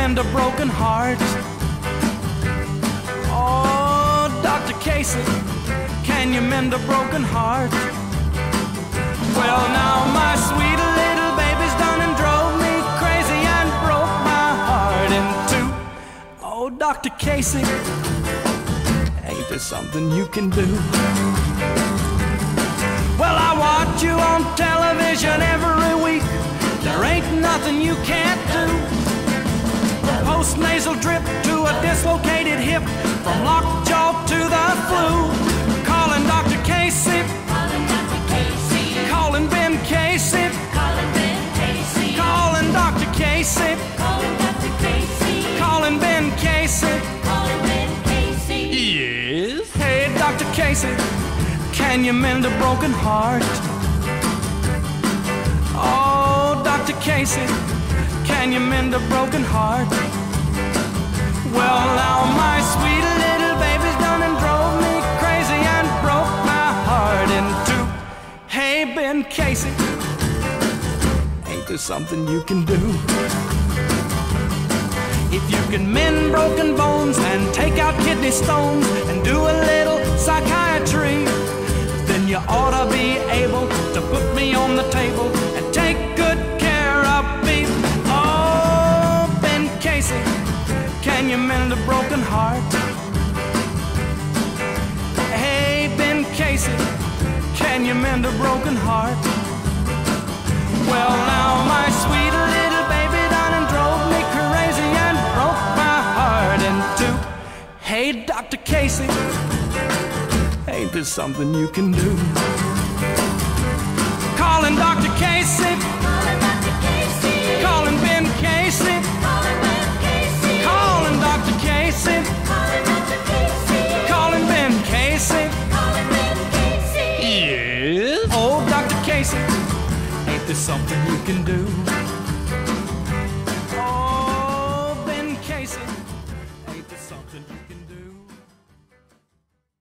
mend a broken heart? Oh, Dr. Casey, can you mend a broken heart? Well, now my sweet little baby's done and drove me crazy and broke my heart in two. Oh, Dr. Casey, ain't there something you can do? Well, I watch you on television every week. There ain't nothing you can't do. From post-nasal drip to a dislocated hip, from lockjaw to the flu. Calling Dr. Casey, Calling Dr. Casey, calling Ben Casey, calling Ben Casey, calling Dr. Casey, calling Dr. Casey, calling Ben Casey. calling Ben Casey. Yes? Hey, Dr. Casey, can you mend a broken heart? Oh, Dr. Casey, can you mend a broken heart? Well, now my sweet little baby's done and drove me crazy and broke my heart in two. Hey, Ben Casey, ain't there something you can do? If you can mend broken bones and take out kidney stones and do a little psychiatry, then you ought to be able to put me on the table and take good care of me. Oh, Ben Casey, can you mend a broken heart? Hey, Ben Casey, can you mend a broken heart? Well, now my sweet little baby done and drove me crazy and broke my heart in two. Hey, Dr. Casey, ain't there something you can do? Calling Dr. Casey, Calling Dr. Casey, calling Ben Casey, calling Ben Casey, calling Dr. Casey, calling Dr. Casey, calling Ben Casey. calling Ben Casey. Yes? Oh, Dr. Casey, ain't there something you can do?